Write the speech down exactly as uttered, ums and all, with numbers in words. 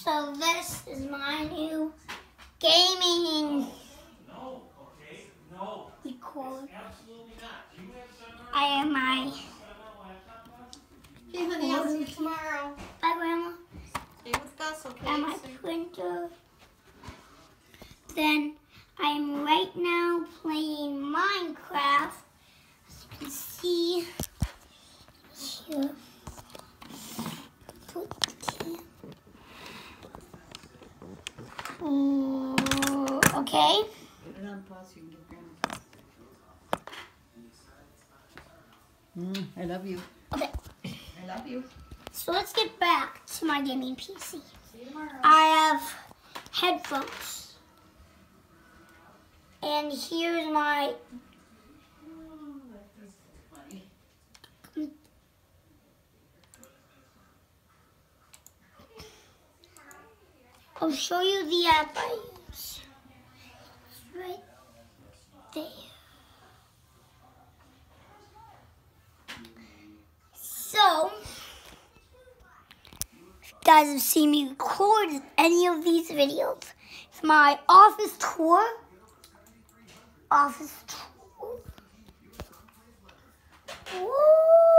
So this is my new gaming record. I have my. Okay, honey, I'll see you tomorrow. Bye, Grandma. Stay with us, okay? And my printer. Then I'm right now playing Minecraft. As you can see here. Put the camera. Ooh, okay. Put it on pause so you can give Grandma. Mm, I love you. Okay. I love you. So let's get back to my gaming P C. See you tomorrow. I have headphones. And here's my Oh, that is so funny. I'll show you the app I use. It's right there. So, if you guys have seen me record any of these videos, it's my office tour. Office tour. Woo!